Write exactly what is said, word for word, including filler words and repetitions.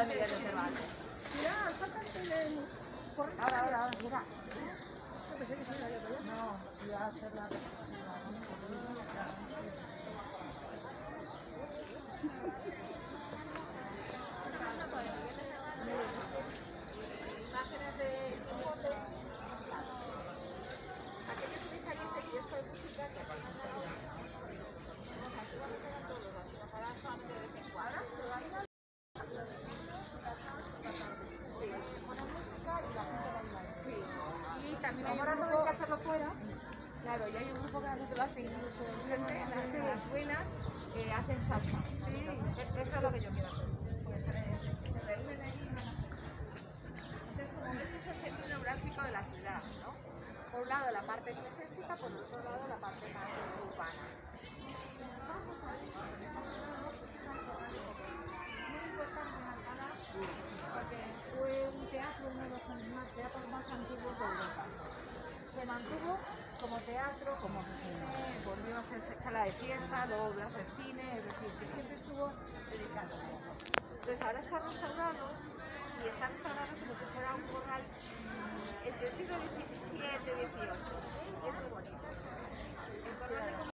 Miguel de Cervantes. Mira, sácate de... Ahora, ahora, ahora, mira. No pensé que se iba a ir para allá. No, iba a hacer la... Imágenes de Quijote. Aquello que veis ahí, ese kiosco de música que aquí no está. Antiguamente eran todos los antiguos, ahora solamente de vez en cuadro. Sí, ponen música y la gente baila. Sí, y también hay un grupo que hacerlo fuera. Claro, y hay un grupo que hace que lo hace incluso enfrente, en las, en las ruinas, eh, hacen salsa. Sí, eso es lo que yo quiero hacer. Pues se, se reúnen ahí. Entonces, como ves, es el centro neurálgico de la ciudad, ¿no? Por un lado la parte eclesiástica, por otro lado la parte más urbana. Vamos a ver, muy importante en Alcalá, porque fue un teatro, uno de los teatros más antiguos de Europa. Se mantuvo como teatro, como cine, volvió a ser sala de fiesta, luego volvió a ser cine, es decir, que siempre estuvo dedicado a eso. Entonces ahora está restaurado y está restaurado como si fuera un corral entre el siglo diecisiete y dieciocho, y es muy bonito. El corral de